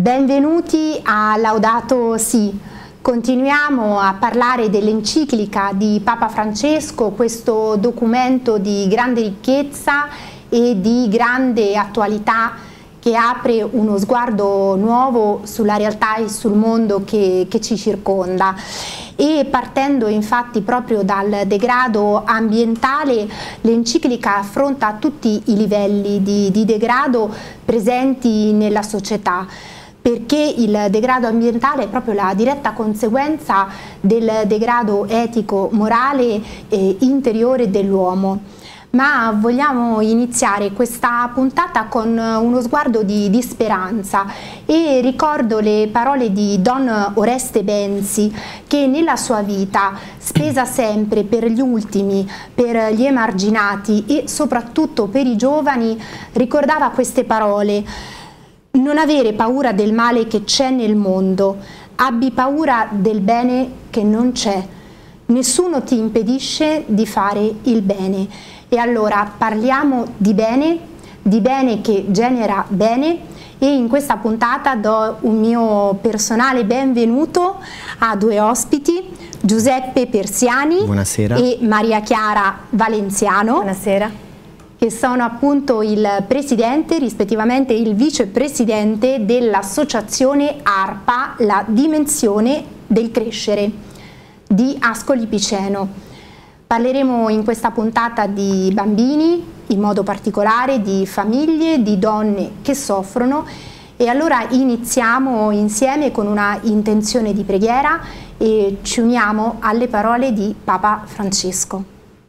Benvenuti a Laudato Si. Continuiamo a parlare dell'enciclica di Papa Francesco, questo documento di grande ricchezza e di grande attualità che apre uno sguardo nuovo sulla realtà e sul mondo che ci circonda. E partendo infatti proprio dal degrado ambientale, l'enciclica affronta tutti i livelli di degrado presenti nella società, perché il degrado ambientale è proprio la diretta conseguenza del degrado etico, morale e interiore dell'uomo. Ma vogliamo iniziare questa puntata con uno sguardo di speranza e ricordo le parole di Don Oreste Benzi, che nella sua vita, spesa sempre per gli ultimi, per gli emarginati e soprattutto per i giovani, ricordava queste parole: non avere paura del male che c'è nel mondo, abbi paura del bene che non c'è. Nessuno ti impedisce di fare il bene. E allora parliamo di bene che genera bene, e in questa puntata do un mio personale benvenuto a due ospiti, Giuseppe Persiani. Buonasera. E Maria Chiara Valenziano. Buonasera. Che sono appunto il presidente, rispettivamente il vicepresidente dell'associazione ARPA, la dimensione del crescere di Ascoli Piceno. Parleremo in questa puntata di bambini, in modo particolare di famiglie, di donne che soffrono, e allora iniziamo insieme con una intenzione di preghiera e ci uniamo alle parole di Papa Francesco.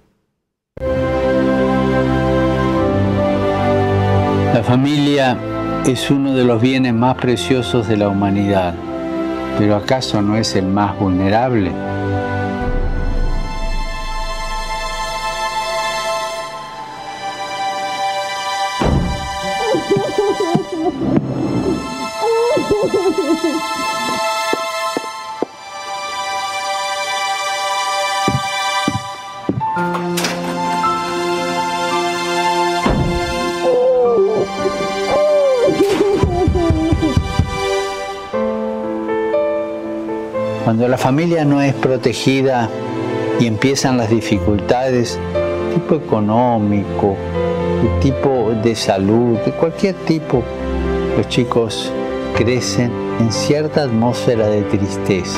La familia es uno de los bienes más preciosos de la humanidad, pero ¿acaso no es el más vulnerable? Cuando la familia no es protegida y empiezan las dificultades, tipo económico, de tipo de salud, de cualquier tipo, los chicos crecen en cierta atmósfera de tristeza.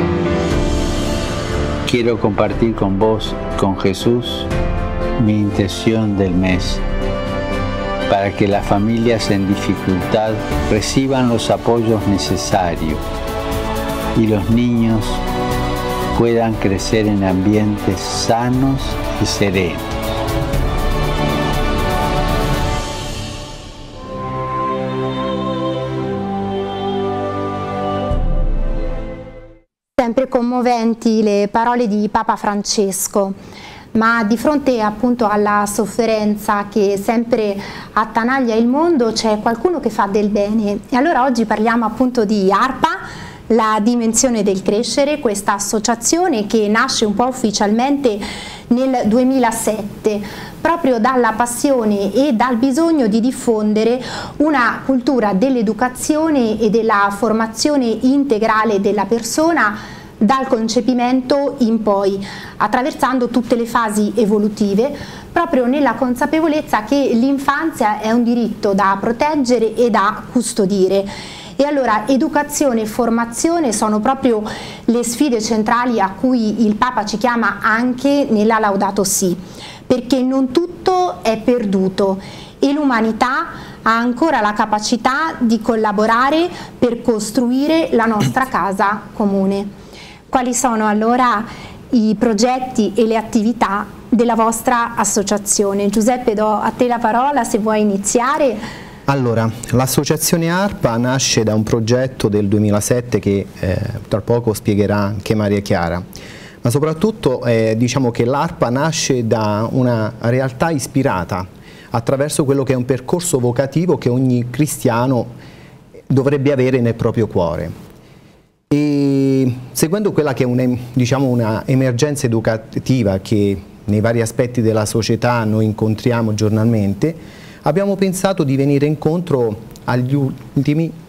Quiero compartir con vos, con Jesús, mi intención del mes, para que las familias en dificultad reciban los apoyos necesarios y los niños puedan crecer en ambientes sanos y serenos. Sempre commoventi le parole di Papa Francesco, ma di fronte appunto alla sofferenza che sempre attanaglia il mondo c'è qualcuno che fa del bene. E allora oggi parliamo appunto di ARPA, la dimensione del crescere, questa associazione che nasce un po' ufficialmente nel 2007, proprio dalla passione e dal bisogno di diffondere una cultura dell'educazione e della formazione integrale della persona dal concepimento in poi, attraversando tutte le fasi evolutive, proprio nella consapevolezza che l'infanzia è un diritto da proteggere e da custodire. E allora educazione e formazione sono proprio le sfide centrali a cui il Papa ci chiama anche nella Laudato Si, perché non tutto è perduto e l'umanità ha ancora la capacità di collaborare per costruire la nostra casa comune. Quali sono allora i progetti e le attività della vostra associazione? Giuseppe, do a te la parola se vuoi iniziare. Allora, l'associazione ARPA nasce da un progetto del 2007 che tra poco spiegherà anche Maria Chiara, ma soprattutto diciamo che l'ARPA nasce da una realtà ispirata attraverso quello che è un percorso vocativo che ogni cristiano dovrebbe avere nel proprio cuore. E seguendo quella che è diciamo una emergenza educativa che nei vari aspetti della società noi incontriamo giornalmente, abbiamo pensato di venire incontro agli ultimi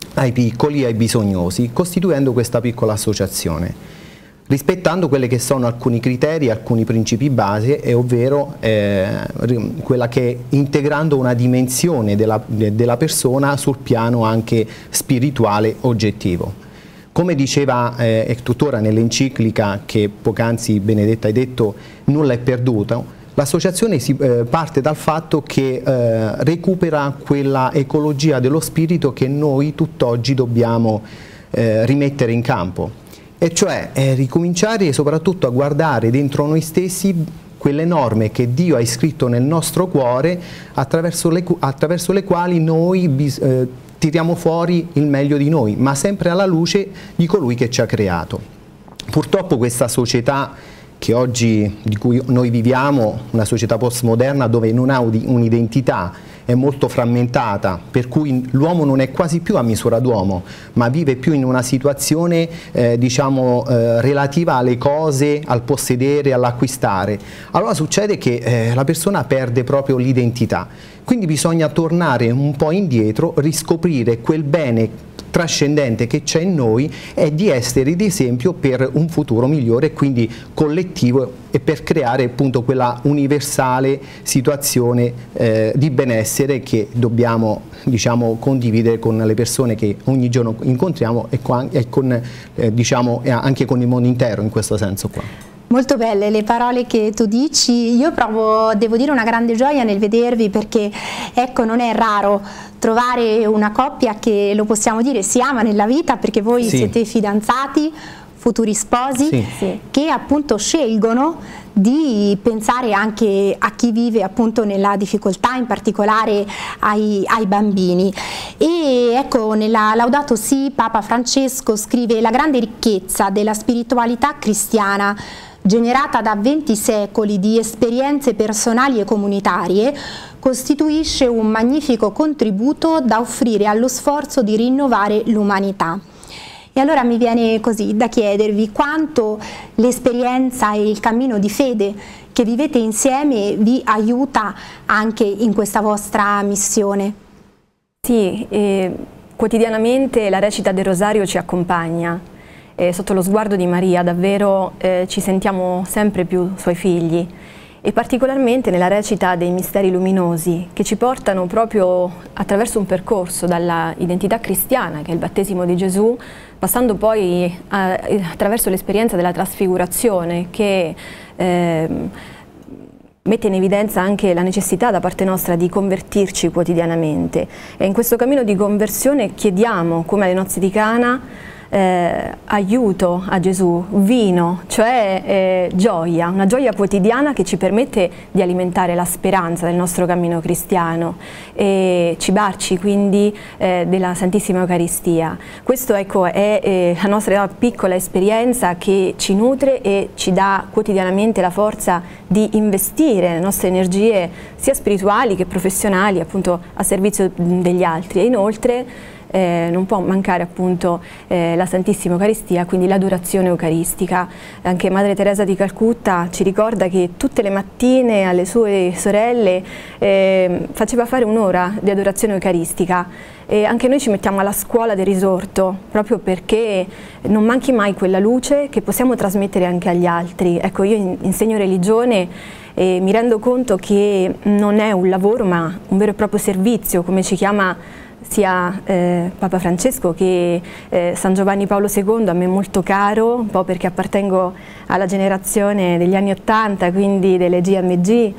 ai piccoli e ai bisognosi, costituendo questa piccola associazione, rispettando quelli che sono alcuni criteri, alcuni principi base, e ovvero quella che integrando una dimensione della persona sul piano anche spirituale oggettivo. Come diceva e tuttora nell'enciclica che poc'anzi Benedetta hai detto, nulla è perduto, l'associazione parte dal fatto che recupera quella ecologia dello spirito che noi tutt'oggi dobbiamo rimettere in campo, e cioè ricominciare soprattutto a guardare dentro noi stessi quelle norme che Dio ha iscritto nel nostro cuore, attraverso le quali noi tiriamo fuori il meglio di noi, ma sempre alla luce di colui che ci ha creato. Purtroppo questa società che oggi, di cui noi viviamo, una società postmoderna dove non ha un'identità, è molto frammentata, per cui l'uomo non è quasi più a misura d'uomo, ma vive più in una situazione relativa alle cose, al possedere, all'acquistare. Allora succede che la persona perde proprio l'identità, quindi bisogna tornare un po' indietro, riscoprire quel bene trascendente che c'è in noi e di essere di esempio per un futuro migliore, quindi collettivo, e per creare appunto quella universale situazione di benessere che dobbiamo, diciamo, condividere con le persone che ogni giorno incontriamo e con, diciamo, anche con il mondo intero, in questo senso qua. Molto belle le parole che tu dici. Io provo, devo dire, una grande gioia nel vedervi, perché ecco, non è raro trovare una coppia che, lo possiamo dire, si ama nella vita, perché voi siete fidanzati, futuri sposi, che appunto scelgono di pensare anche a chi vive appunto nella difficoltà, in particolare ai bambini. E ecco, nella Laudato Si Papa Francesco scrive: la grande ricchezza della spiritualità cristiana, generata da 20 secoli di esperienze personali e comunitarie, costituisce un magnifico contributo da offrire allo sforzo di rinnovare l'umanità. E allora mi viene così da chiedervi quanto l'esperienza e il cammino di fede che vivete insieme vi aiuta anche in questa vostra missione. Sì, quotidianamente la recita del Rosario ci accompagna. Sotto lo sguardo di Maria davvero ci sentiamo sempre più suoi figli, e particolarmente nella recita dei misteri luminosi, che ci portano proprio attraverso un percorso dalla identità cristiana, che è il battesimo di Gesù, passando poi attraverso l'esperienza della trasfigurazione, che mette in evidenza anche la necessità da parte nostra di convertirci quotidianamente. E in questo cammino di conversione chiediamo, come alle nozze di Cana, aiuto a Gesù, vino, cioè gioia, una gioia quotidiana che ci permette di alimentare la speranza del nostro cammino cristiano e cibarci quindi della Santissima Eucaristia. Questo, ecco, è la nostra piccola esperienza che ci nutre e ci dà quotidianamente la forza di investire le nostre energie sia spirituali che professionali appunto a servizio degli altri. E inoltre non può mancare appunto la Santissima Eucaristia, quindi l'adorazione eucaristica. Anche Madre Teresa di Calcutta ci ricorda che tutte le mattine alle sue sorelle faceva fare un'ora di adorazione eucaristica, e anche noi ci mettiamo alla scuola del risorto proprio perché non manchi mai quella luce che possiamo trasmettere anche agli altri. Ecco, io insegno religione e mi rendo conto che non è un lavoro ma un vero e proprio servizio, come ci chiama sia Papa Francesco che San Giovanni Paolo II, a me molto caro, un po' perché appartengo alla generazione degli anni '80, quindi delle GMG.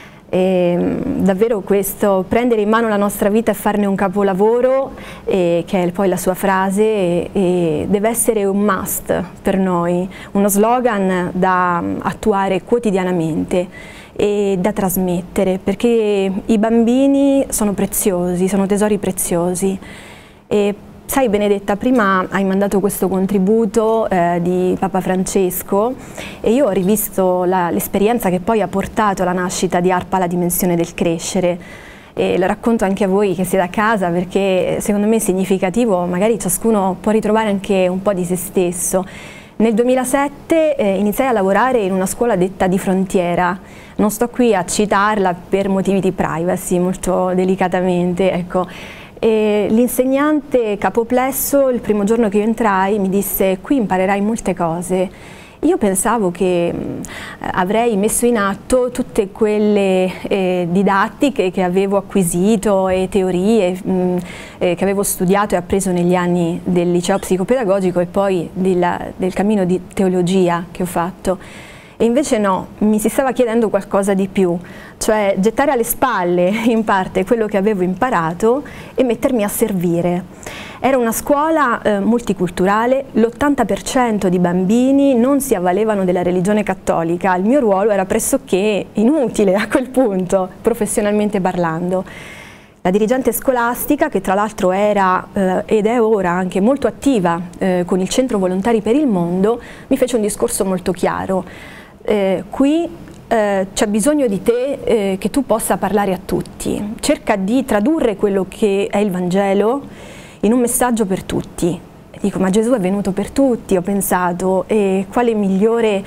E davvero questo, prendere in mano la nostra vita e farne un capolavoro, che è poi la sua frase, deve essere un must per noi, uno slogan da attuare quotidianamente e da trasmettere, perché i bambini sono preziosi, sono tesori preziosi. E sai Benedetta, prima hai mandato questo contributo di Papa Francesco e io ho rivisto l'esperienza che poi ha portato alla nascita di ARPA La Dimensione del Crescere, e lo racconto anche a voi che siete a casa, perché secondo me è significativo, magari ciascuno può ritrovare anche un po' di se stesso. Nel 2007 iniziai a lavorare in una scuola detta di frontiera. Non sto qui a citarla per motivi di privacy, molto delicatamente, ecco. E l'insegnante capoplesso, il primo giorno che io entrai, mi disse: qui imparerai molte cose. Io pensavo che avrei messo in atto tutte quelle didattiche che avevo acquisito e teorie che avevo studiato e appreso negli anni del liceo psicopedagogico e poi del cammino di teologia che ho fatto. E invece no, mi si stava chiedendo qualcosa di più, cioè gettare alle spalle in parte quello che avevo imparato e mettermi a servire. Era una scuola multiculturale, l'80% di bambini non si avvalevano della religione cattolica, il mio ruolo era pressoché inutile a quel punto, professionalmente parlando. La dirigente scolastica, che tra l'altro era ed è ora anche molto attiva con il Centro Volontari per il Mondo, mi fece un discorso molto chiaro. Qui c'è bisogno di te che tu possa parlare a tutti, cerca di tradurre quello che è il Vangelo in un messaggio per tutti. E dico, ma Gesù è venuto per tutti, ho pensato, e quale migliore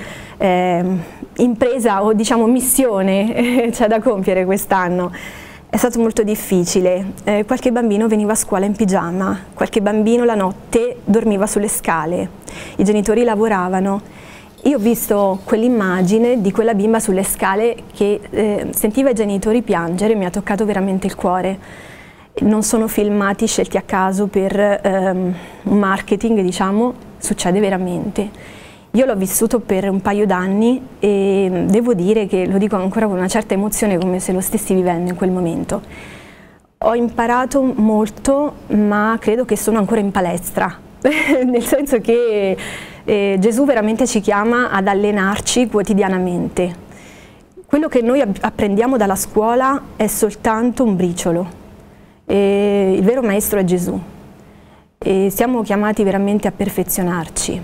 impresa o diciamo missione c'è da compiere quest'anno. È stato molto difficile, qualche bambino veniva a scuola in pigiama, qualche bambino la notte dormiva sulle scale, i genitori lavoravano. Io ho visto quell'immagine di quella bimba sulle scale che sentiva i genitori piangere e mi ha toccato veramente il cuore. Non sono filmati scelti a caso per un marketing, diciamo, succede veramente. Io l'ho vissuto per un paio d'anni e devo dire che lo dico ancora con una certa emozione, come se lo stessi vivendo in quel momento. Ho imparato molto, ma credo che sono ancora in palestra, nel senso che Gesù veramente ci chiama ad allenarci quotidianamente. Quello che noi apprendiamo dalla scuola è soltanto un briciolo. Il vero maestro è Gesù e siamo chiamati veramente a perfezionarci.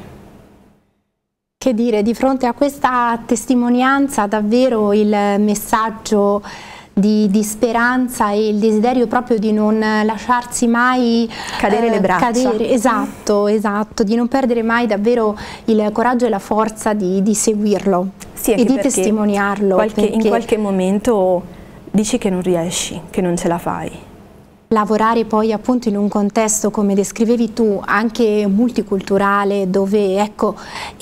Che dire, di fronte a questa testimonianza davvero il messaggio di speranza e il desiderio proprio di non lasciarsi mai cadere le braccia. Esatto, di non perdere mai davvero il coraggio e la forza di seguirlo, sì, e di testimoniarlo. In qualche momento dici che non riesci, che non ce la fai. Lavorare poi appunto in un contesto, come descrivevi tu, anche multiculturale, dove ecco,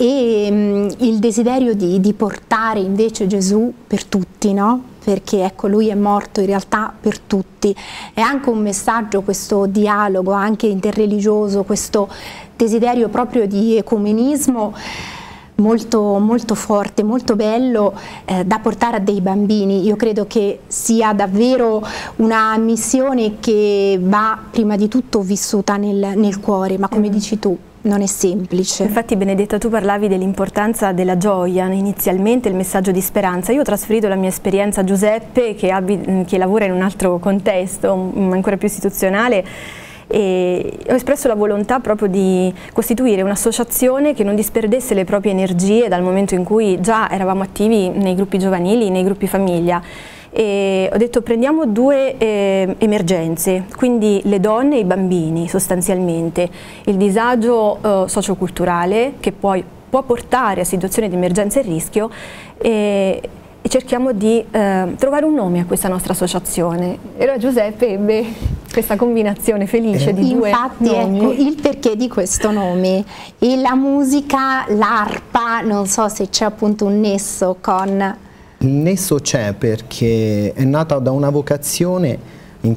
il desiderio di portare invece Gesù per tutti, no? Perché ecco, lui è morto in realtà per tutti. È anche un messaggio, questo dialogo anche interreligioso, questo desiderio proprio di ecumenismo molto, molto forte, molto bello da portare a dei bambini. Io credo che sia davvero una missione che va prima di tutto vissuta nel cuore, ma come dici tu, non è semplice. Infatti, Benedetta, tu parlavi dell'importanza della gioia, inizialmente il messaggio di speranza. Io ho trasferito la mia esperienza a Giuseppe, che lavora in un altro contesto, ancora più istituzionale, e ho espresso la volontà proprio di costituire un'associazione che non disperdesse le proprie energie dal momento in cui già eravamo attivi nei gruppi giovanili, nei gruppi famiglia. E ho detto, prendiamo due emergenze, quindi le donne e i bambini sostanzialmente, il disagio socioculturale che poi può portare a situazioni di emergenza e rischio, e cerchiamo di trovare un nome a questa nostra associazione. E Giuseppe ebbe questa combinazione felice di due nomi. Ecco, il perché di questo nome e la musica, l'arpa, non so se c'è appunto un nesso con... Il nesso c'è perché è nata da una vocazione ed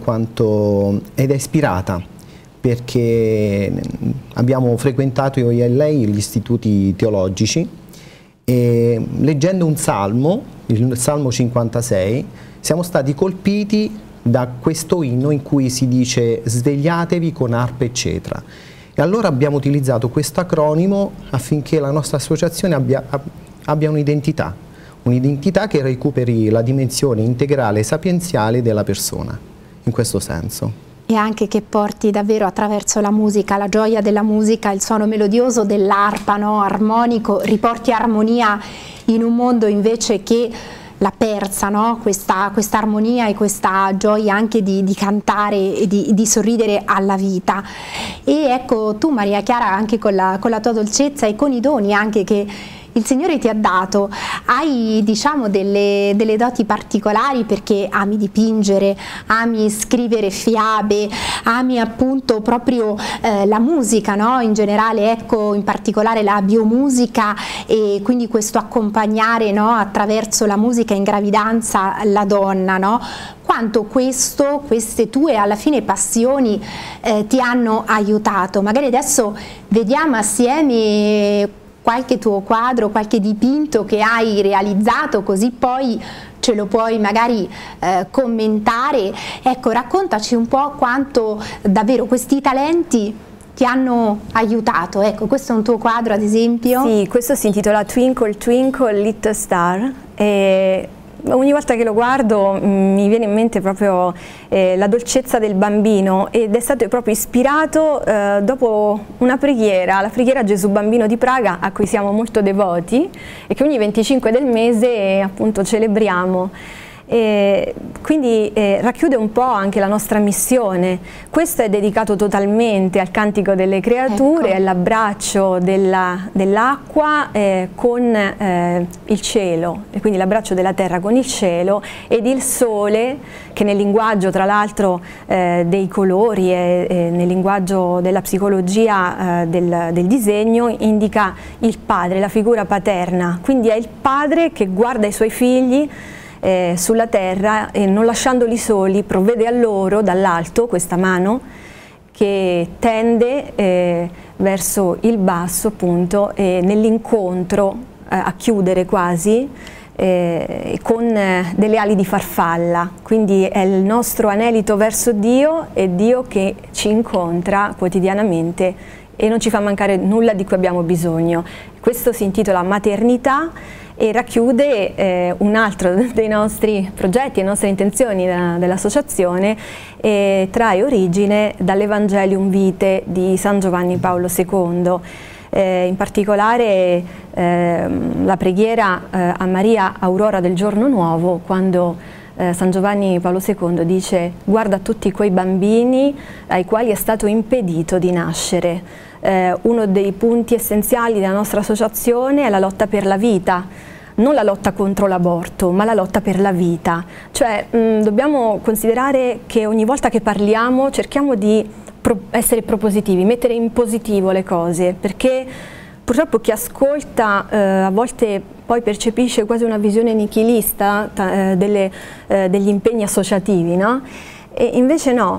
è ispirata, perché abbiamo frequentato io e lei gli istituti teologici e leggendo un salmo, il Salmo 56, siamo stati colpiti da questo inno in cui si dice svegliatevi con arpe eccetera. E allora abbiamo utilizzato questo acronimo affinché la nostra associazione abbia un'identità che recuperi la dimensione integrale e sapienziale della persona, in questo senso. E anche che porti davvero attraverso la musica, la gioia della musica, il suono melodioso dell'arpa, no? Armonico, riporti armonia in un mondo invece che l'ha persa, no? Questa armonia e questa gioia anche di cantare e di sorridere alla vita. E ecco, tu Maria Chiara, anche con la tua dolcezza e con i doni anche che il Signore ti ha dato. Hai, diciamo, delle doti particolari, perché ami dipingere, ami scrivere fiabe, ami appunto proprio la musica, no? In generale, ecco, in particolare la biomusica, e quindi questo accompagnare, no, attraverso la musica in gravidanza la donna, no? Quanto queste tue alla fine passioni ti hanno aiutato. Magari adesso vediamo assieme qualche tuo quadro, qualche dipinto che hai realizzato, così poi ce lo puoi magari commentare. Ecco, raccontaci un po' quanto davvero questi talenti ti hanno aiutato. Ecco, questo è un tuo quadro, ad esempio. Sì, questo si intitola Twinkle Twinkle Little Star, e ogni volta che lo guardo mi viene in mente proprio la dolcezza del bambino, ed è stato proprio ispirato dopo una preghiera, la preghiera Gesù Bambino di Praga, a cui siamo molto devoti e che ogni 25 del mese appunto celebriamo. Quindi racchiude un po' anche la nostra missione. Questo è dedicato totalmente al cantico delle creature, ecco, all'abbraccio dell'acqua con il cielo, e quindi l'abbraccio della terra con il cielo, ed il sole, che nel linguaggio tra l'altro dei colori e nel linguaggio della psicologia del disegno indica il padre, la figura paterna. Quindi è il padre che guarda i suoi figli sulla terra e, non lasciandoli soli, provvede a loro dall'alto questa mano che tende verso il basso, appunto, nell'incontro a chiudere quasi con delle ali di farfalla. Quindi è il nostro anelito verso Dio, e Dio che ci incontra quotidianamente e non ci fa mancare nulla di cui abbiamo bisogno. Questo si intitola Maternità e racchiude un altro dei nostri progetti e nostre intenzioni dell'associazione, trae origine dall'Evangelium Vitae di San Giovanni Paolo II. In particolare la preghiera a Maria Aurora del Giorno Nuovo, quando San Giovanni Paolo II dice: guarda tutti quei bambini ai quali è stato impedito di nascere. Uno dei punti essenziali della nostra associazione è la lotta per la vita, non la lotta contro l'aborto, ma la lotta per la vita. Cioè dobbiamo considerare che ogni volta che parliamo cerchiamo di essere propositivi, mettere in positivo le cose, perché purtroppo chi ascolta a volte poi percepisce quasi una visione nichilista degli impegni associativi, no? E invece no,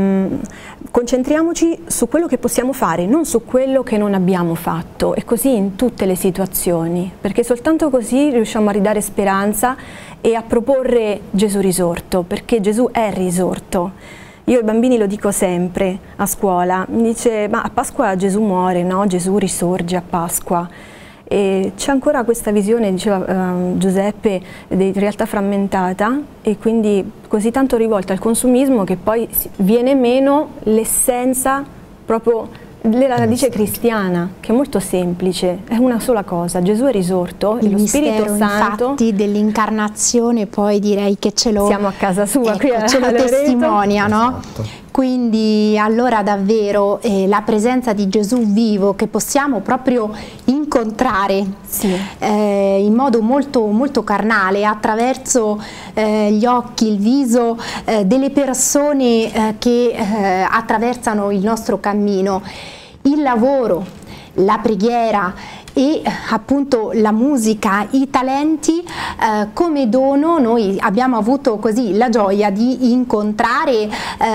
concentriamoci su quello che possiamo fare, non su quello che non abbiamo fatto, e così in tutte le situazioni, perché soltanto così riusciamo a ridare speranza e a proporre Gesù risorto, perché Gesù è risorto. Io ai bambini lo dico sempre a scuola, mi dice: ma a Pasqua Gesù muore, no? Gesù risorge a Pasqua. E c'è ancora questa visione, diceva Giuseppe, di realtà frammentata, e quindi così tanto rivolta al consumismo che poi viene meno l'essenza proprio della radice cristiana, che è molto semplice, è una sola cosa: Gesù è risorto, e lo Spirito Santo. Infatti dell'incarnazione poi direi che ce lo, siamo a casa sua, ecco, qui ce lo testimonia, no? Esatto. Quindi allora davvero la presenza di Gesù vivo, che possiamo proprio incontrare, sì, in modo molto, molto carnale, attraverso gli occhi, il viso delle persone che attraversano il nostro cammino. Il lavoro, la preghiera e appunto la musica, i talenti come dono. Noi abbiamo avuto così la gioia di incontrare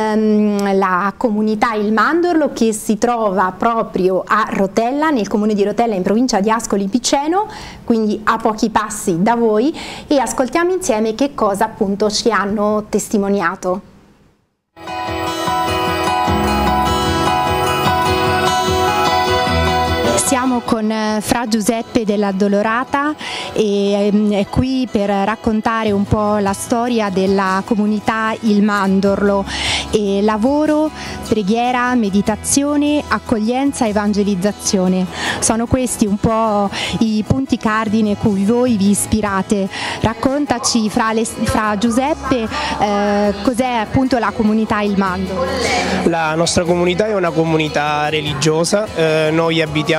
la comunità Il Mandorlo, che si trova proprio a Rotella, nel comune di Rotella, in provincia di Ascoli Piceno, quindi a pochi passi da voi, e ascoltiamo insieme che cosa appunto ci hanno testimoniato. Siamo con Fra Giuseppe dell'Addolorata e è qui per raccontare un po' la storia della comunità Il Mandorlo. E lavoro, preghiera, meditazione, accoglienza, evangelizzazione. Sono questi un po' i punti cardine cui voi vi ispirate. Raccontaci, Fra Giuseppe, cos'è appunto la comunità Il Mandorlo. La nostra comunità è una comunità religiosa, noi abitiamo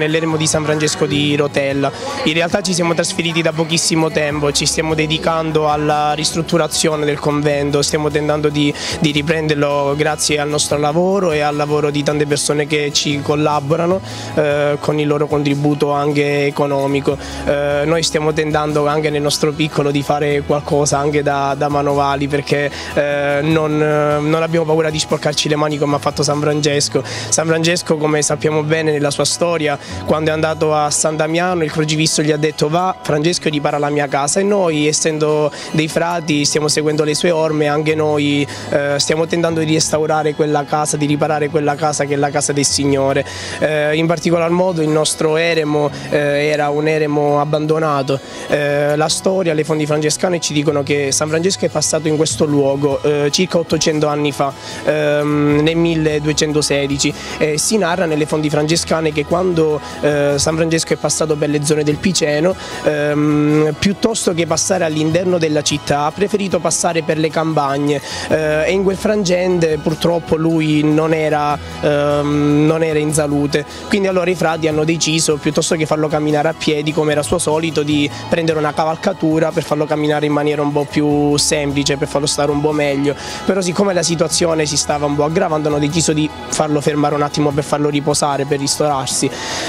nell'eremo di San Francesco di Rotella. In realtà ci siamo trasferiti da pochissimo tempo, ci stiamo dedicando alla ristrutturazione del convento, stiamo tentando di riprenderlo grazie al nostro lavoro e al lavoro di tante persone che ci collaborano con il loro contributo anche economico. Noi stiamo tentando anche nel nostro piccolo di fare qualcosa anche da manovali, perché non abbiamo paura di sporcarci le mani come ha fatto San Francesco. San Francesco, come sappiamo bene nella sua storia, quando è andato a San Damiano il crocifisso gli ha detto: va Francesco, ripara la mia casa, e noi, essendo dei frati, stiamo seguendo le sue orme, anche noi stiamo tentando di restaurare quella casa, di riparare quella casa che è la casa del Signore. In particolar modo il nostro eremo era un eremo abbandonato. La storia, le fonti francescane ci dicono che San Francesco è passato in questo luogo circa 800 anni fa, nel 1216. Si narra nelle fonti francescane che quando San Francesco è passato per le zone del Piceno, piuttosto che passare all'interno della città ha preferito passare per le campagne, e in quel frangente purtroppo lui non era in salute. Quindi allora i frati hanno deciso, piuttosto che farlo camminare a piedi come era suo solito, di prendere una cavalcatura per farlo camminare in maniera un po' più semplice, per farlo stare un po' meglio. Però siccome la situazione si stava un po' aggravando, hanno deciso di farlo fermare un attimo per farlo riposare, per ristorarsi.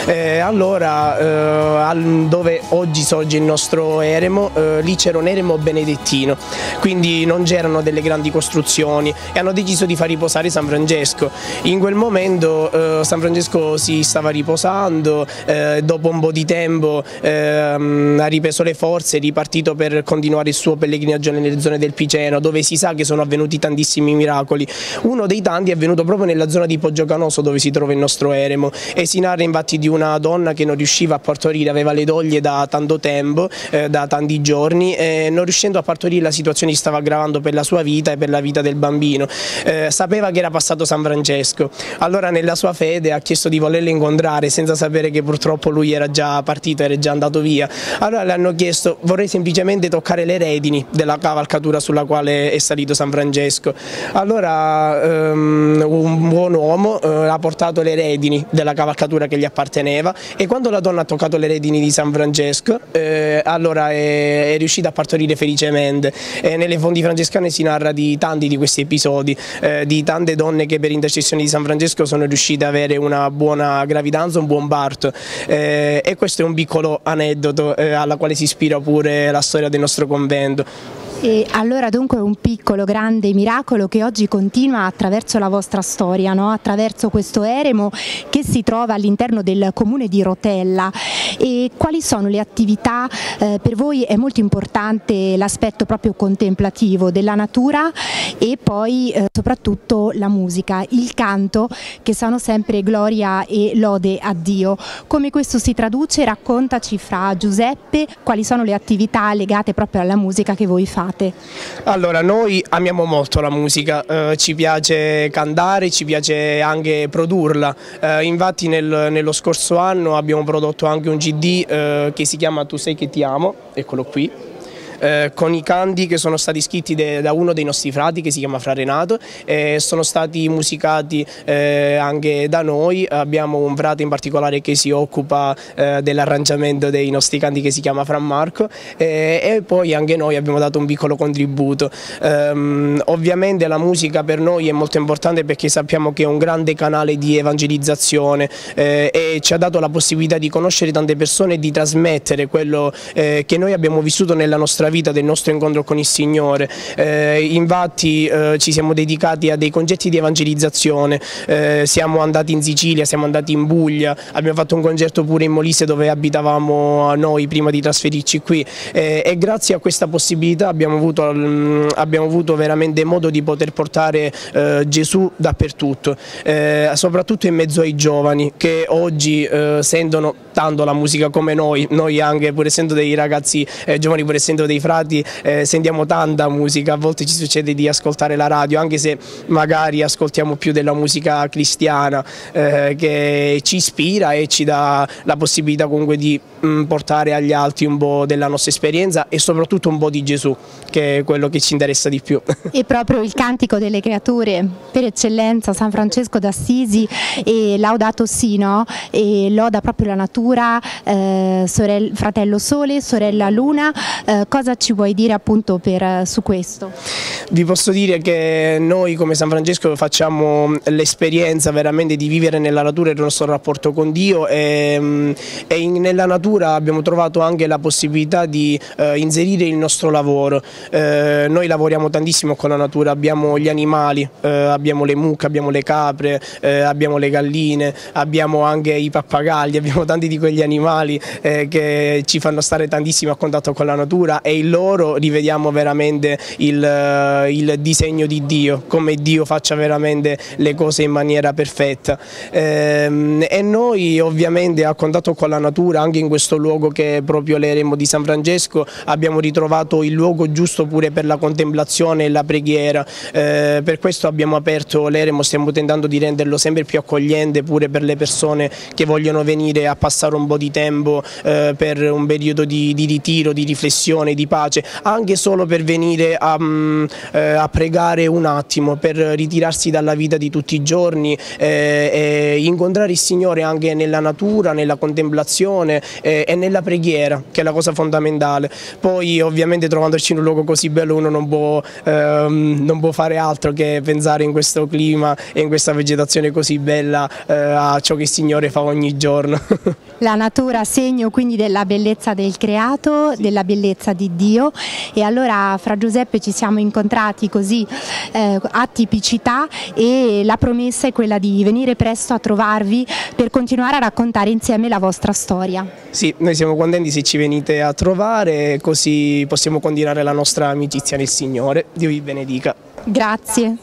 Allora dove oggi sorge il nostro eremo, lì c'era un eremo benedettino, quindi non c'erano delle grandi costruzioni, e hanno deciso di far riposare San Francesco. In quel momento San Francesco si stava riposando, dopo un po' di tempo ha ripreso le forze, è ripartito per continuare il suo pellegrinaggio nelle zone del Piceno, dove si sa che sono avvenuti tantissimi miracoli. Uno dei tanti è avvenuto proprio nella zona di Poggiocanoso, dove si trova il nostro eremo, e si narra infatti di una donna che non riusciva a partorire, aveva le doglie da tanto tempo, da tanti giorni, e non riuscendo a partorire la situazione si stava aggravando per la sua vita e per la vita del bambino. Sapeva che era passato San Francesco, allora nella sua fede ha chiesto di volerlo incontrare, senza sapere che purtroppo lui era già partito, era già andato via. Allora le hanno chiesto: vorrei semplicemente toccare le redini della cavalcatura sulla quale è salito San Francesco. Allora un buon uomo ha portato le redini della cavalcatura che gli apparteneva, e quando la donna ha toccato le redini di San Francesco, allora è riuscita a partorire felicemente. Nelle fonti francescane si narra di tanti di questi episodi, di tante donne che per intercessione di San Francesco sono riuscite ad avere una buona gravidanza, un buon parto, e questo è un piccolo aneddoto alla quale si ispira pure la storia del nostro convento. E allora dunque è un piccolo grande miracolo che oggi continua attraverso la vostra storia, no? Attraverso questo eremo che si trova all'interno del comune di Rotella. E quali sono le attività? Per voi è molto importante l'aspetto proprio contemplativo della natura, e poi soprattutto la musica, il canto, che sono sempre gloria e lode a Dio. Come questo si traduce? Raccontaci, fra Giuseppe, quali sono le attività legate proprio alla musica che voi fate. Allora, noi amiamo molto la musica, ci piace cantare, ci piace anche produrla. Infatti nello scorso anno abbiamo prodotto anche un CD che si chiama Tu sei che ti amo, eccolo qui, con i canti che sono stati scritti da uno dei nostri frati, che si chiama Fra Renato, sono stati musicati anche da noi. Abbiamo un frate in particolare che si occupa dell'arrangiamento dei nostri canti, che si chiama Fra Marco, e poi anche noi abbiamo dato un piccolo contributo. Ovviamente la musica per noi è molto importante, perché sappiamo che è un grande canale di evangelizzazione, e ci ha dato la possibilità di conoscere tante persone e di trasmettere quello che noi abbiamo vissuto nella nostra vita, del nostro incontro con il Signore. Infatti ci siamo dedicati a dei concerti di evangelizzazione, siamo andati in Sicilia, siamo andati in Puglia, abbiamo fatto un concerto pure in Molise, dove abitavamo noi prima di trasferirci qui, e grazie a questa possibilità abbiamo avuto veramente modo di poter portare Gesù dappertutto, soprattutto in mezzo ai giovani, che oggi sentono tanto la musica come noi anche, pur essendo dei ragazzi giovani, pur essendo dei dei Frati sentiamo tanta musica, a volte ci succede di ascoltare la radio, anche se magari ascoltiamo più della musica cristiana che ci ispira e ci dà la possibilità comunque di portare agli altri un po' della nostra esperienza e soprattutto un po' di Gesù, che è quello che ci interessa di più. E proprio il cantico delle creature per eccellenza, San Francesco d'Assisi e Laudato Si, no? E loda proprio la natura, fratello Sole, sorella Luna. Cosa ci vuoi dire appunto su questo? Vi posso dire che noi come San Francesco facciamo l'esperienza veramente di vivere nella natura il nostro rapporto con Dio e nella natura abbiamo trovato anche la possibilità di inserire il nostro lavoro. Noi lavoriamo tantissimo con la natura, abbiamo gli animali, abbiamo le mucche, abbiamo le capre, abbiamo le galline, abbiamo anche i pappagalli, abbiamo tanti di quegli animali che ci fanno stare tantissimo a contatto con la natura e in loro rivediamo veramente il disegno di Dio, come Dio faccia veramente le cose in maniera perfetta. E noi ovviamente a contatto con la natura, anche in questo luogo che è proprio l'eremo di San Francesco, abbiamo ritrovato il luogo giusto pure per la contemplazione e la preghiera. Per questo abbiamo aperto l'eremo, stiamo tentando di renderlo sempre più accogliente pure per le persone che vogliono venire a passare un po' di tempo per un periodo di ritiro, di riflessione, di pace, anche solo per venire a pregare un attimo, per ritirarsi dalla vita di tutti i giorni e incontrare il Signore anche nella natura, nella contemplazione e nella preghiera, che è la cosa fondamentale. Poi ovviamente trovandoci in un luogo così bello uno non può fare altro che pensare in questo clima e in questa vegetazione così bella a ciò che il Signore fa ogni giorno. La natura segno quindi della bellezza del creato, della bellezza di Dio, e allora Fra Giuseppe ci siamo incontrati così a tipicità e la promessa è quella di venire presto a trovarvi per continuare a raccontare insieme la vostra storia. Sì, noi siamo contenti se ci venite a trovare, così possiamo continuare la nostra amicizia nel Signore. Dio vi benedica. Grazie.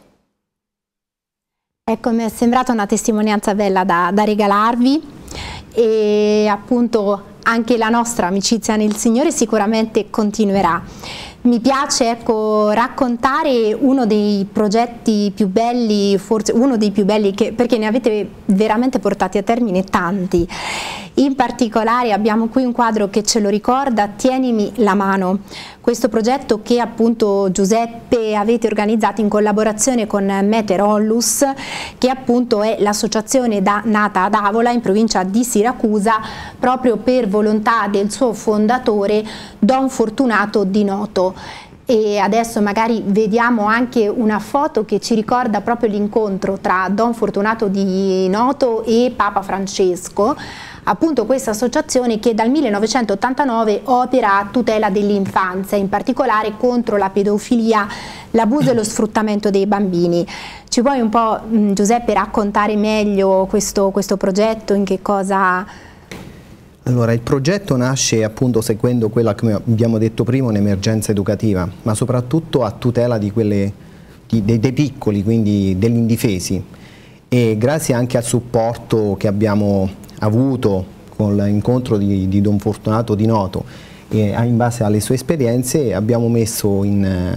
Ecco, mi è sembrata una testimonianza bella da regalarvi e appunto anche la nostra amicizia nel Signore sicuramente continuerà. Mi piace, ecco, raccontare uno dei progetti più belli, forse uno dei più belli, perché ne avete veramente portati a termine tanti. In particolare abbiamo qui un quadro che ce lo ricorda, Tienimi la mano, questo progetto che appunto Giuseppe avete organizzato in collaborazione con Meteorollus, che appunto è l'associazione nata ad Avola in provincia di Siracusa proprio per volontà del suo fondatore Don Fortunato di Noto. E adesso magari vediamo anche una foto che ci ricorda proprio l'incontro tra Don Fortunato di Noto e Papa Francesco, appunto questa associazione che dal 1989 opera a tutela dell'infanzia, in particolare contro la pedofilia, l'abuso e lo sfruttamento dei bambini. Ci puoi un po', Giuseppe, raccontare meglio questo progetto, in che cosa... Allora, il progetto nasce appunto seguendo quella, come abbiamo detto prima, un'emergenza educativa, ma soprattutto a tutela di dei piccoli, quindi degli indifesi, e grazie anche al supporto che abbiamo avuto con l'incontro di Don Fortunato di Noto e in base alle sue esperienze abbiamo messo in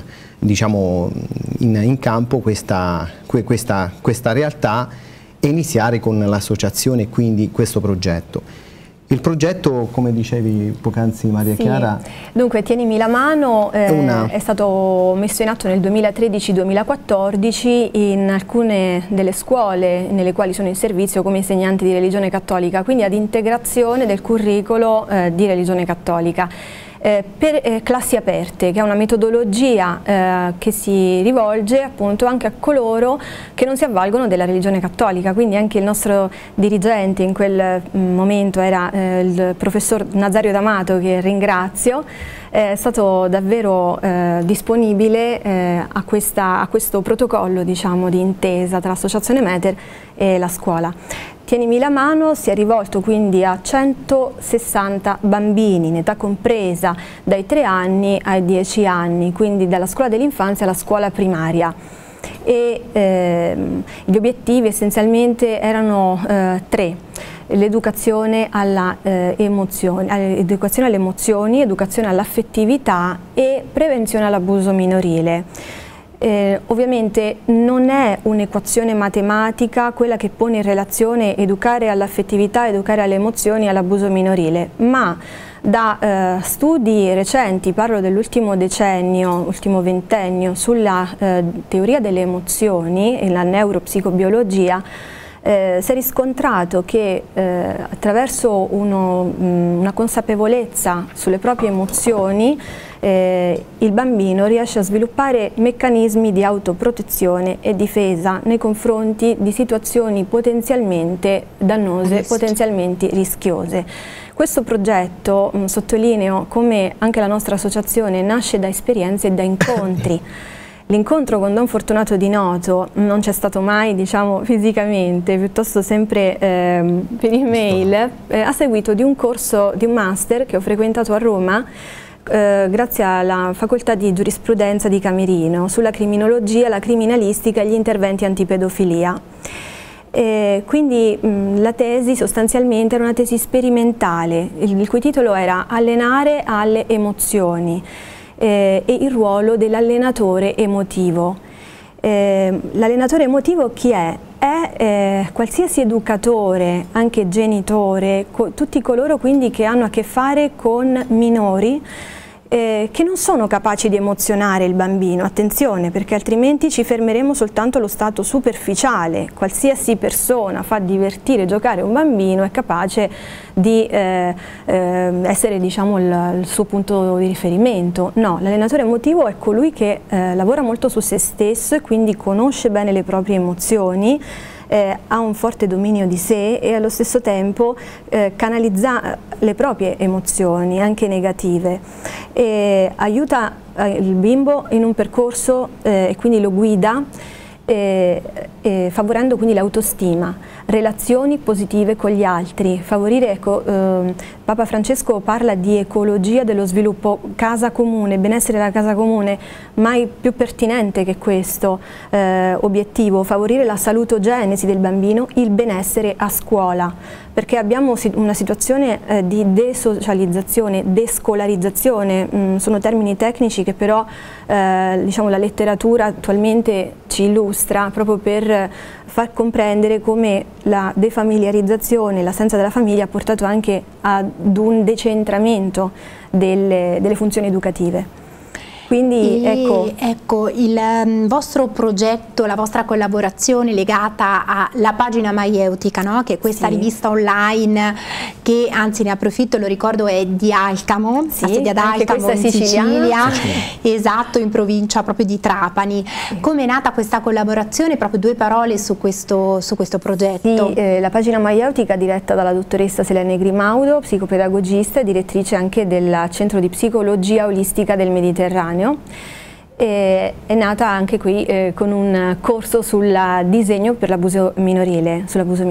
campo questa realtà e iniziare con l'associazione e quindi questo progetto. Il progetto, come dicevi poc'anzi Maria Chiara... Dunque, Tienimi la mano è stato messo in atto nel 2013-2014 in alcune delle scuole nelle quali sono in servizio come insegnanti di religione cattolica, quindi ad integrazione del curricolo di religione cattolica. Per classi aperte, che è una metodologia che si rivolge appunto anche a coloro che non si avvalgono della religione cattolica, quindi anche il nostro dirigente in quel momento era il professor Nazario D'Amato, che ringrazio, è stato davvero disponibile a questo protocollo, diciamo, di intesa tra l'associazione Meter e la scuola. Tienimi la mano si è rivolto quindi a 160 bambini in età compresa dai 3 anni ai 10 anni, quindi dalla scuola dell'infanzia alla scuola primaria. E gli obiettivi essenzialmente erano 3. l'educazione alle emozioni, educazione all'affettività e prevenzione all'abuso minorile. Ovviamente non è un'equazione matematica quella che pone in relazione educare all'affettività, educare alle emozioni e all'abuso minorile, ma da studi recenti, parlo dell'ultimo decennio, ultimo ventennio, sulla teoria delle emozioni e la neuropsicobiologia, si è riscontrato che attraverso una consapevolezza sulle proprie emozioni il bambino riesce a sviluppare meccanismi di autoprotezione e difesa nei confronti di situazioni potenzialmente dannose, potenzialmente rischiose. Questo progetto, sottolineo come anche la nostra associazione, nasce da esperienze e da incontri. L'incontro con Don Fortunato Di Noto non c'è stato mai, diciamo, fisicamente, piuttosto sempre per email, a seguito di un corso, di un master che ho frequentato a Roma grazie alla facoltà di giurisprudenza di Camerino sulla criminologia, la criminalistica e gli interventi antipedofilia. Quindi la tesi sostanzialmente era una tesi sperimentale, il cui titolo era Allenare alle emozioni e il ruolo dell'allenatore emotivo. L'allenatore emotivo chi è? È qualsiasi educatore, anche genitore, tutti coloro quindi che hanno a che fare con minori che non sono capaci di emozionare il bambino, attenzione, perché altrimenti ci fermeremo soltanto allo stato superficiale. Qualsiasi persona fa divertire, giocare un bambino è capace di essere, diciamo, il suo punto di riferimento. No, l'allenatore emotivo è colui che lavora molto su se stesso e quindi conosce bene le proprie emozioni, ha un forte dominio di sé e allo stesso tempo canalizza le proprie emozioni, anche negative, e aiuta il bimbo in un percorso e quindi lo guida, favorendo quindi l'autostima, relazioni positive con gli altri, favorire, ecco, Papa Francesco parla di ecologia dello sviluppo, casa comune, benessere della casa comune, mai più pertinente che questo obiettivo, favorire la salutogenesi del bambino, il benessere a scuola, perché abbiamo una situazione di desocializzazione, descolarizzazione, sono termini tecnici che però diciamo, la letteratura attualmente ci illustra proprio per far comprendere come la defamiliarizzazione, l'assenza della famiglia ha portato anche ad un decentramento delle funzioni educative. Quindi ecco il vostro progetto, la vostra collaborazione legata alla pagina Maieutica, no? Che è questa rivista online che, anzi ne approfitto, lo ricordo, è di Alcamo, la sede ad Alcamo in Sicilia, esatto, in provincia proprio di Trapani. Come è nata questa collaborazione? Proprio due parole su questo progetto. Sì, la pagina Maieutica, diretta dalla dottoressa Selene Grimaudo, psicopedagogista e direttrice anche del Centro di Psicologia Olistica del Mediterraneo. È nata anche qui con un corso sul disegno per l'abuso minorile,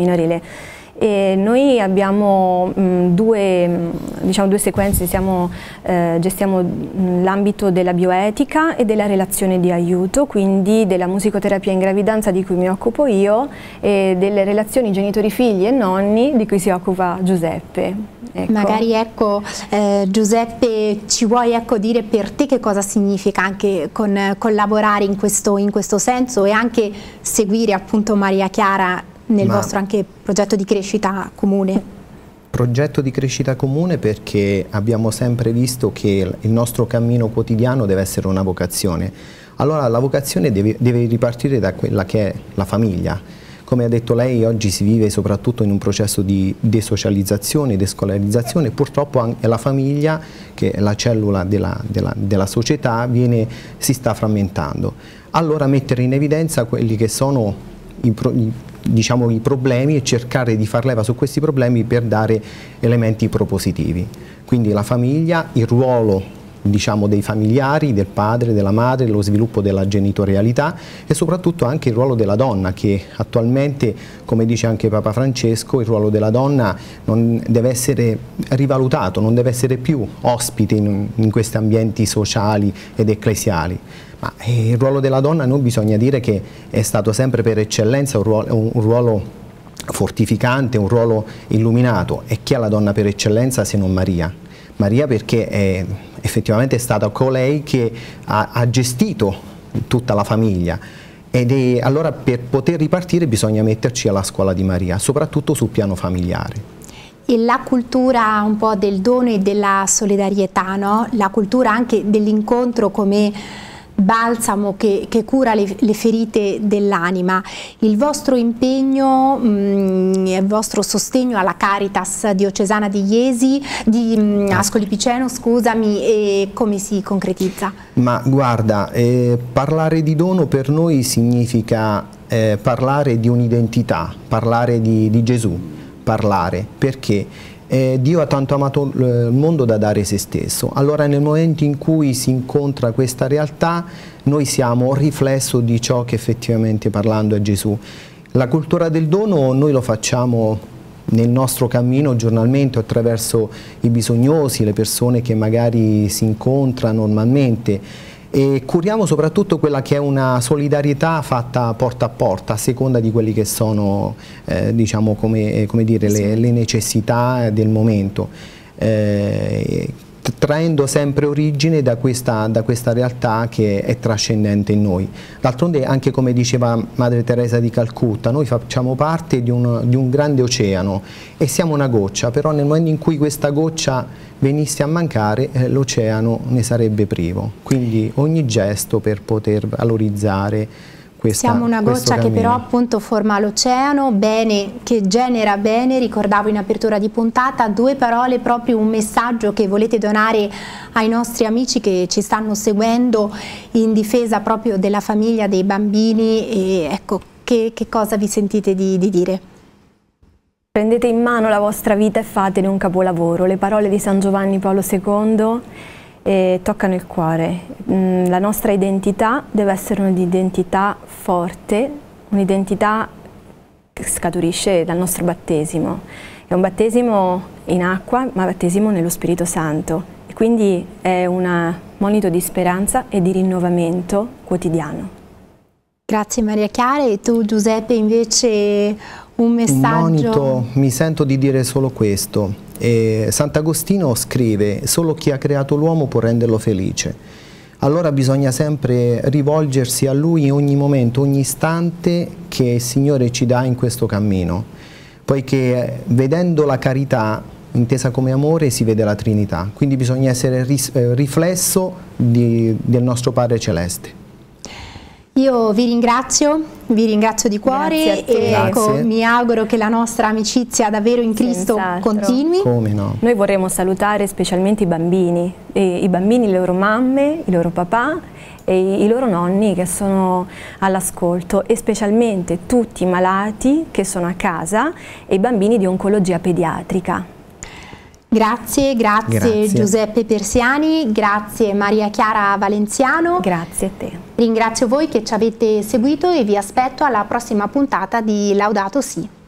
E noi abbiamo due sequenze, gestiamo l'ambito della bioetica e della relazione di aiuto, quindi della musicoterapia in gravidanza di cui mi occupo io e delle relazioni genitori-figli e nonni di cui si occupa Giuseppe. Ecco. Magari Giuseppe, ci vuoi dire per te che cosa significa anche collaborare in questo senso e anche seguire appunto Maria Chiara nel vostro anche progetto di crescita comune? Progetto di crescita comune perché abbiamo sempre visto che il nostro cammino quotidiano deve essere una vocazione. Allora la vocazione deve ripartire da quella che è la famiglia. Come ha detto lei, oggi si vive soprattutto in un processo di desocializzazione, descolarizzazione, purtroppo anche la famiglia, che è la cellula della società, si sta frammentando. Allora mettere in evidenza quelli che sono i problemi e cercare di far leva su questi problemi per dare elementi propositivi. Quindi la famiglia, il ruolo dei familiari, del padre, della madre, lo sviluppo della genitorialità e soprattutto anche il ruolo della donna, che attualmente, come dice anche Papa Francesco, il ruolo della donna non deve essere rivalutato, non deve essere più ospite in questi ambienti sociali ed ecclesiali. Ma il ruolo della donna, non bisogna dire che è stato sempre per eccellenza un ruolo fortificante, un ruolo illuminato. E chi è la donna per eccellenza se non Maria? Maria perché effettivamente è stata colei che ha gestito tutta la famiglia, allora per poter ripartire bisogna metterci alla scuola di Maria, soprattutto sul piano familiare. E la cultura un po' del dono e della solidarietà, no? La cultura anche dell'incontro come balsamo che cura le ferite dell'anima. Il vostro impegno, il vostro sostegno alla Caritas diocesana di Jesi, di Ascoli Piceno, scusami, e come si concretizza? Ma guarda, parlare di dono per noi significa parlare di un'identità, parlare di Gesù, perché Dio ha tanto amato il mondo da dare se stesso. Allora nel momento in cui si incontra questa realtà noi siamo un riflesso di ciò che effettivamente parlando è Gesù. La cultura del dono noi lo facciamo nel nostro cammino giornalmente attraverso i bisognosi, le persone che magari si incontrano normalmente, e curiamo soprattutto quella che è una solidarietà fatta porta a porta a seconda di quelli che sono diciamo come dire, le necessità del momento, traendo sempre origine da questa realtà che è trascendente in noi. D'altronde, anche come diceva Madre Teresa di Calcutta, noi facciamo parte di un grande oceano e siamo una goccia, però nel momento in cui questa goccia venisse a mancare l'oceano ne sarebbe privo. Quindi ogni gesto per poter valorizzare siamo una goccia che però appunto forma l'oceano, bene, che genera bene. Ricordavo in apertura di puntata 2 parole, proprio un messaggio che volete donare ai nostri amici che ci stanno seguendo in difesa proprio della famiglia, dei bambini, e ecco, che cosa vi sentite di dire? Prendete in mano la vostra vita e fatene un capolavoro. Le parole di San Giovanni Paolo II toccano il cuore. La nostra identità deve essere un'identità forte, un'identità che scaturisce dal nostro battesimo. È un battesimo in acqua, ma battesimo nello Spirito Santo. E quindi è un monito di speranza e di rinnovamento quotidiano. Grazie Maria Chiara. E tu, Giuseppe, invece un messaggio? Un monito, mi sento di dire solo questo. Sant'Agostino scrive: solo chi ha creato l'uomo può renderlo felice. Allora bisogna sempre rivolgersi a Lui in ogni momento, ogni istante che il Signore ci dà in questo cammino, poiché vedendo la carità intesa come amore si vede la Trinità, quindi bisogna essere riflesso del nostro Padre Celeste. Io vi ringrazio di cuore e ecco, mi auguro che la nostra amicizia davvero in Cristo continui. Come no? Noi vorremmo salutare specialmente i bambini, le loro mamme, i loro papà e i loro nonni che sono all'ascolto, e specialmente tutti i malati che sono a casa e i bambini di oncologia pediatrica. Grazie Giuseppe Persiani, grazie Maria Chiara Valenziano. Grazie a te. Ringrazio voi che ci avete seguito e vi aspetto alla prossima puntata di Laudato Si'.